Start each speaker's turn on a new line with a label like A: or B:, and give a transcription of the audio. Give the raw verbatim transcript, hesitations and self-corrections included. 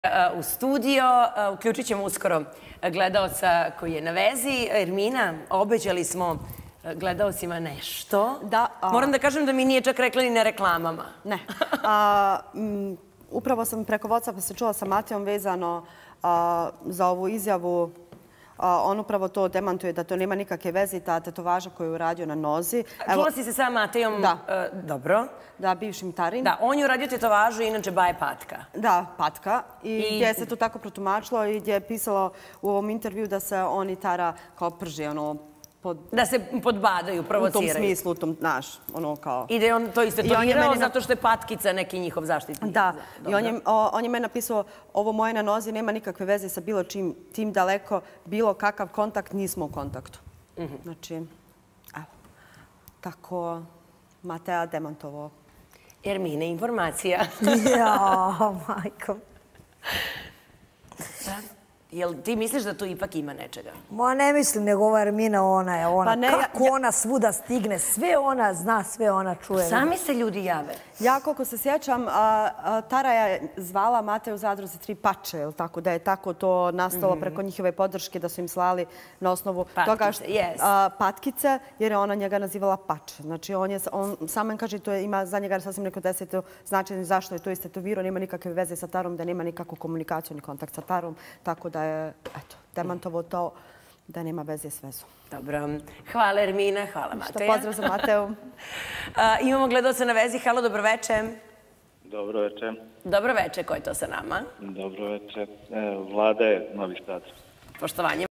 A: u studio. Uključit ćemo uskoro gledaoca koji je na vezi. Ermina, obećali smo gledaocima nešto. Moram da kažem da mi nije čak rekla ni na reklamama.
B: Ne. Upravo sam preko WhatsAppa se čula sa Matejom vezano za ovu izjavu. On upravo to demantuje da to nema nikakve veze i ta tetovaža koju je uradio na nozi.
A: Čula si se sa Matejom?
B: Da.
A: Dobro.
B: Da, bivšim Tarim.
A: Da, on je uradio tetovažu, inače Baje Patka.
B: Da, Patka. I gdje se to tako protumačilo i gdje je pisalo u ovom intervju da se on i Tara kao prži, ono,
A: da se podbadaju, provociraju.
B: U tom smislu, u tom, znaš, ono kao...
A: I da je on to istetovirao zato što je Patkica neki njihov zaštitnik.
B: Da, i on je meni napisao, ovo moje na nozi nema nikakve veze sa bilo čim, tim daleko, bilo kakav kontakt, nismo u kontaktu. Znači, evo, tako Mateja demantovao.
A: Ermine, informacija.
C: Jao, majko.
A: Jel ti misliš da tu ipak ima nečega?
C: Ma ne mislim, nego ova Ermina, ona je ona. Kako ona svuda stigne, sve ona zna, sve ona čuje.
A: Sami se ljudi jave.
B: Ja, koliko se sjećam, Tara je zvala Mateju Zadruzi tri pače, tako da je tako to nastalo preko njihove podrške, da su im slali na osnovu toga Patkice, jer je ona njega nazivala pače. Znači, on sam kaže, to ima za njega sasvim neko deseto značenje zašto je to istetovirao, nema nikakve veze sa Tarom, da nema nikakvu komunikaciju ni kontakt sa Tarom, tako da je, eto, demantovo to da nema veze s vezom.
A: Dobro. Hvala Ermina, hvala Mateja.
B: Pozdrav za Mateju.
A: Imamo gledaoca na vezi. Halo, dobroveče.
D: Dobroveče.
A: Dobroveče, ko je to sa nama?
D: Dobroveče. Vlada je Novi Sad.
A: Poštovanje.